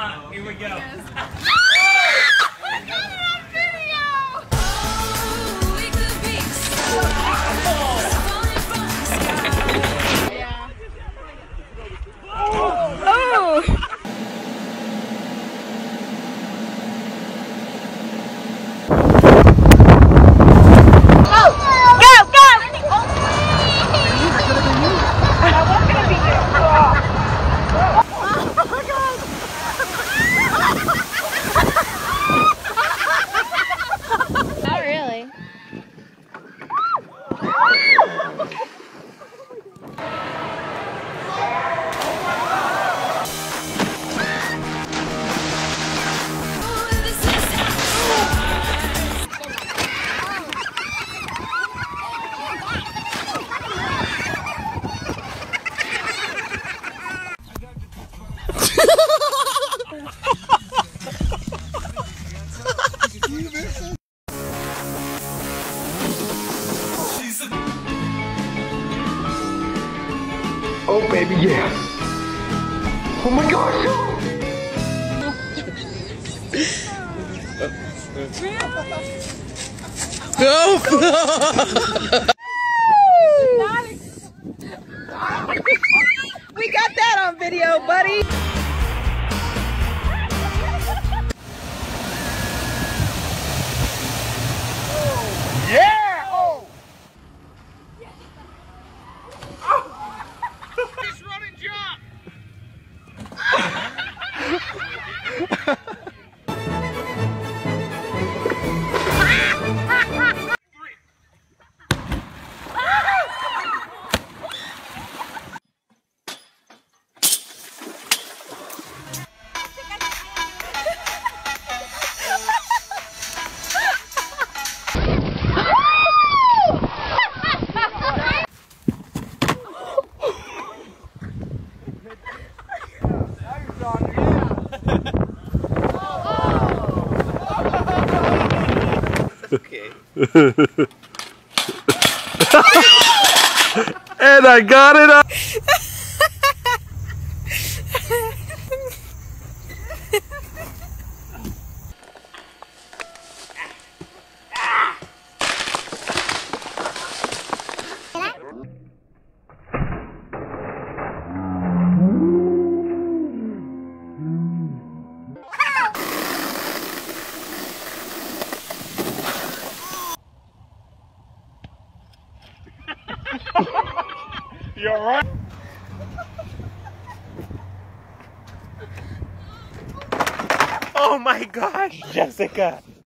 Here we go. Oh baby, yeah. Oh my gosh. No. We got that on video, buddy. Yeah. Oh. Just run and jump. Okay. And I got it up. You alright? Oh my gosh, Jessica.